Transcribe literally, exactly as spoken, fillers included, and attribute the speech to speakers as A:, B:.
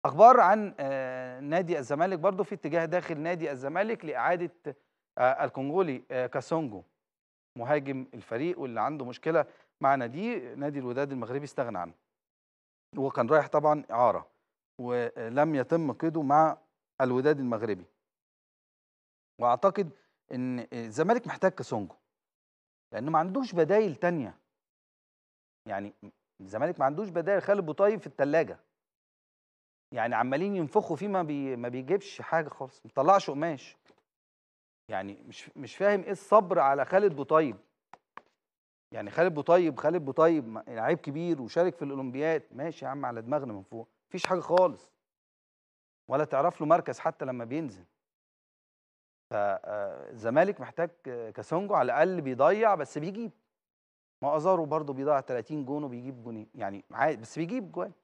A: أخبار عن آآ نادي الزمالك برضه في اتجاه داخل نادي الزمالك لإعادة آآ الكونغولي آآ كاسونجو، مهاجم الفريق واللي عنده مشكلة مع ناديه، نادي الوداد المغربي استغنى عنه. هو كان رايح طبعًا إعارة، ولم يتم قيده مع الوداد المغربي. وأعتقد إن الزمالك محتاج كاسونجو، لأنه ما عندوش بدايل تانية. يعني الزمالك ما عندوش بدايل، خالد بوطيب في التلاجة. يعني عمالين ينفخوا فيه ما بي ما بيجيبش حاجة خالص، ما بيطلّعش قماش. يعني مش مش فاهم إيه الصبر على خالد بوطيب. يعني خالد بوطيب خالد بوطيب م لعيب كبير وشارك في الأولمبياد، ماشي يا عم على دماغنا من فوق، ما فيش حاجة خالص، ولا تعرف له مركز حتى لمّا بينزل. ف آآ الزمالك محتاج كاسونجو على الأقل بيضيّع بس بيجيب. ما هو أزارو برضه بيضيّع تلاتين جون وبيجيب جونين، يعني عادي بس بيجيب جوان.